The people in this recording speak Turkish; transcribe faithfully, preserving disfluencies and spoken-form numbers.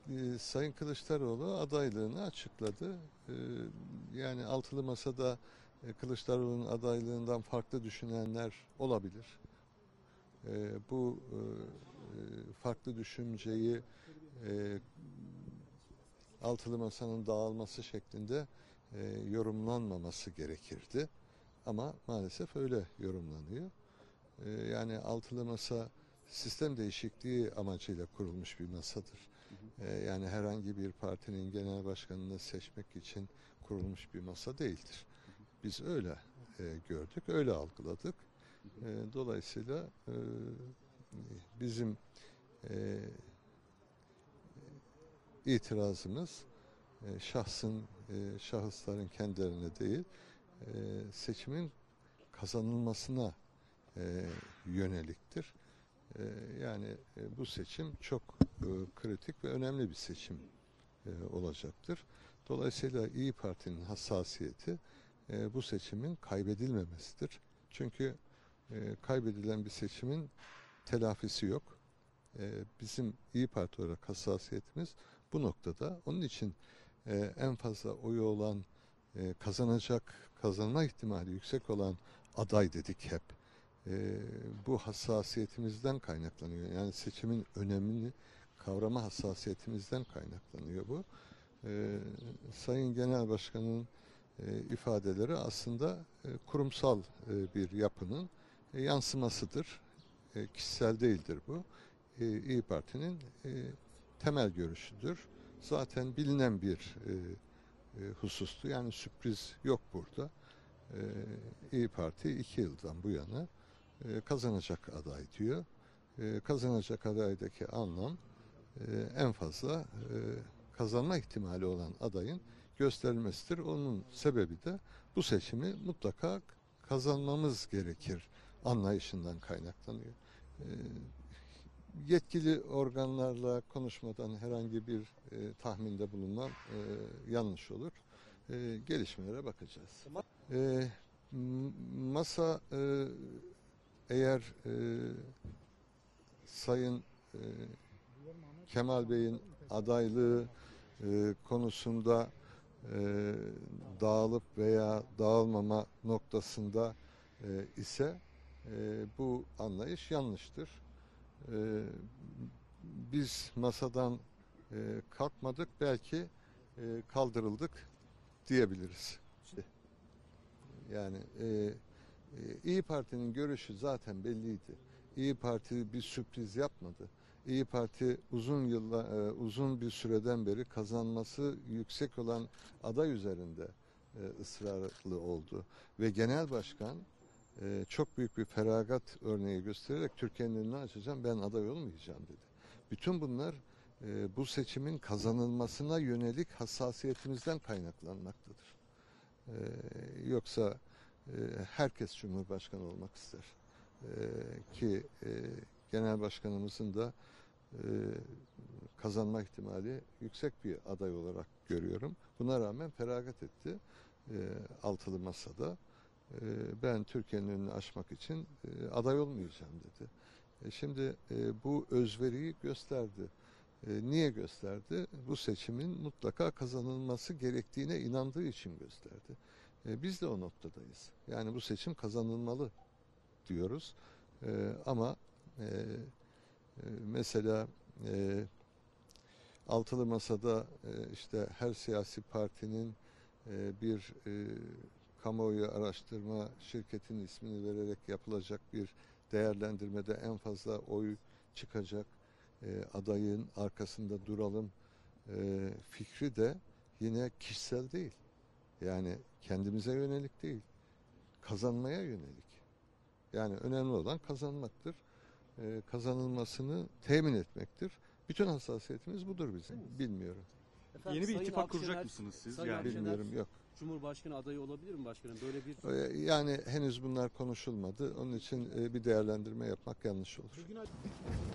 e, Sayın Kılıçdaroğlu adaylığını açıkladı. E, yani altılı masada e, Kılıçdaroğlu'nun adaylığından farklı düşünenler olabilir. E, bu e, farklı düşünceyi e, altılı masanın dağılması şeklinde e, yorumlanmaması gerekirdi. Ama maalesef öyle yorumlanıyor. E, yani altılı masa sistem değişikliği amacıyla kurulmuş bir masadır. E, yani herhangi bir partinin genel başkanını seçmek için kurulmuş bir masa değildir. Biz öyle e, gördük, öyle algıladık. E, dolayısıyla e, bizim e, itirazımız e, şahsın, e, şahısların kendilerine değil, e, seçimin kazanılmasına e, yöneliktir. E, yani e, bu seçim çok e, kritik ve önemli bir seçim e, olacaktır. Dolayısıyla İyi Parti'nin hassasiyeti e, bu seçimin kaybedilmemesidir. Çünkü e, kaybedilen bir seçimin telafisi yok. E, bizim İyi Parti olarak hassasiyetimiz bu noktada. Onun için e, en fazla oyu olan, e, kazanacak, kazanma ihtimali yüksek olan aday dedik hep. E, bu hassasiyetimizden kaynaklanıyor. Yani seçimin önemini kavrama hassasiyetimizden kaynaklanıyor bu. E, Sayın Genel Başkan'ın e, ifadeleri aslında e, kurumsal e, bir yapının e, yansımasıdır. E, kişisel değildir bu. E, İyi Parti'nin e, temel görüşüdür. Zaten bilinen bir e, e, husustu. Yani sürpriz yok burada. E, İyi Parti iki yıldan bu yana e, kazanacak aday diyor. E, kazanacak adaydaki anlam e, en fazla e, kazanma ihtimali olan adayın gösterilmesidir. Onun sebebi de bu seçimi mutlaka kazanmamız gerekir anlayışından kaynaklanıyor. E, yetkili organlarla konuşmadan herhangi bir e, tahminde bulunmam e, yanlış olur. E, gelişmelere bakacağız. E, masa e, eğer e, Sayın e, Kemal Bey'in adaylığı e, konusunda e, dağılıp veya dağılmama noktasında e, ise e, bu anlayış yanlıştır. E, biz masadan e, kalkmadık, belki e, kaldırıldık diyebiliriz. Yani e, e, İyi Parti'nin görüşü zaten belliydi. İyi Parti bir sürpriz yapmadı. İyi Parti uzun yılla, e, uzun bir süreden beri kazanması yüksek olan aday üzerinde e, ısrarlı oldu ve Genel Başkan e, çok büyük bir feragat örneği göstererek Türkiye'nin önünü açacağım, ben aday olmayacağım dedi. Bütün bunlar e, bu seçimin kazanılmasına yönelik hassasiyetimizden kaynaklanmaktadır. E, yoksa e, herkes Cumhurbaşkanı olmak ister. E, ki e, Genel Başkanımızın da e, kazanma ihtimali yüksek bir aday olarak görüyorum. Buna rağmen feragat etti e, altılı masada. E, ben Türkiye'nin önünü aşmak için e, aday olmayacağım dedi. E, şimdi e, bu özveriyi gösterdi. E, niye gösterdi? Bu seçimin mutlaka kazanılması gerektiğine inandığı için gösterdi. E, biz de o noktadayız. Yani bu seçim kazanılmalı diyoruz. E, ama e, e, mesela e, altılı masada e, işte her siyasi partinin e, bir e, kamuoyu araştırma şirketinin ismini vererek yapılacak bir değerlendirmede en fazla oy çıkacak e, adayın arkasında duralım e, fikri de yine kişisel değil. Yani kendimize yönelik değil, kazanmaya yönelik. Yani önemli olan kazanmaktır. E, kazanılmasını temin etmektir. Bütün hassasiyetimiz budur bizim. Bilmiyorum. Efendim, Yeni bir Sayın ittifak Akşener, kuracak mısınız siz? Sayın Yani Akşener, Bilmiyorum, yok. Cumhurbaşkanı adayı olabilir mi başkanım? Böyle bir E, yani henüz bunlar konuşulmadı. Onun için e, bir değerlendirme yapmak yanlış olur.